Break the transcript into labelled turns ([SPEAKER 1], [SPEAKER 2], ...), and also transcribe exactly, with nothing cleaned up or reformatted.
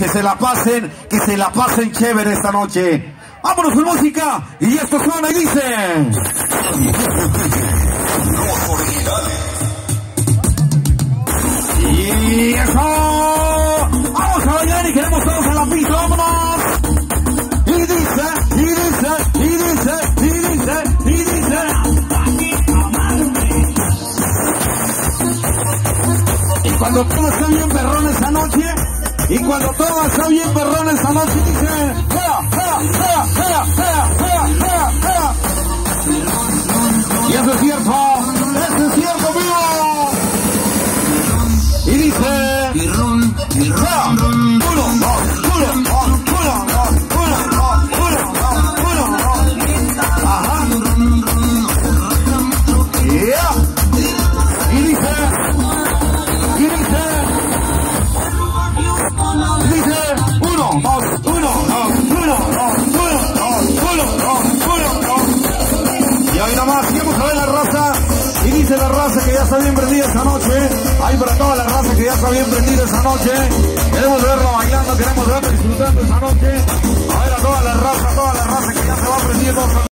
[SPEAKER 1] que se la pasen, que se la pasen chévere esta noche. Vámonos con música, y esto suena y dice...
[SPEAKER 2] Los originales.
[SPEAKER 1] Y eso, vamos a bailar y queremos todos en la pista, vámonos. Y dice, y dice, y dice, y dice, y dice. Y cuando todo está bien perrón esa noche, y cuando todo está bien perrón esa noche, dice, ¡Ea, ea, ea, ea, ea, ea, ea! Y eso es cierto, eso es cierto, amigo. Y dice...
[SPEAKER 2] Y ron, y ron, ron.
[SPEAKER 1] Uno, dos, uno, dos, uno, dos, uno, dos, uno, dos, uno, dos. Ajá. Yeah. Y dice... Y dice... Dice... Uno, dos, uno, dos, uno, dos, uno, dos, uno, dos, uno, dos. Y ahí nomás, vamos a ver la raza. Y dice la raza que ya está bien prendida esa noche. Ahí para toda la raza que ya está bien prendida esa noche. Queremos verla bailando, queremos verla disfrutando esa noche. A ver a toda la raza, toda la raza que ya se va prendiendo.